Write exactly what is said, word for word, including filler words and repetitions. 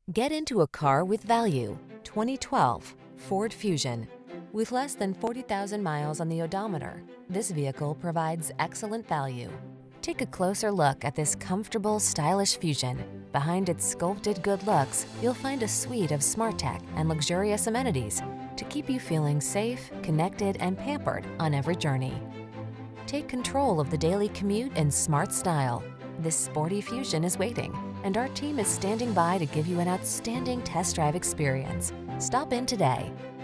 Get into a car with value. twenty twelve Ford Fusion. With less than forty thousand miles on the odometer, this vehicle provides excellent value. Take a closer look at this comfortable, stylish Fusion. Behind its sculpted good looks, you'll find a suite of smart tech and luxurious amenities to keep you feeling safe, connected, and pampered on every journey. Take control of the daily commute in smart style. This sporty Fusion is waiting, and our team is standing by to give you an outstanding test drive experience. Stop in today.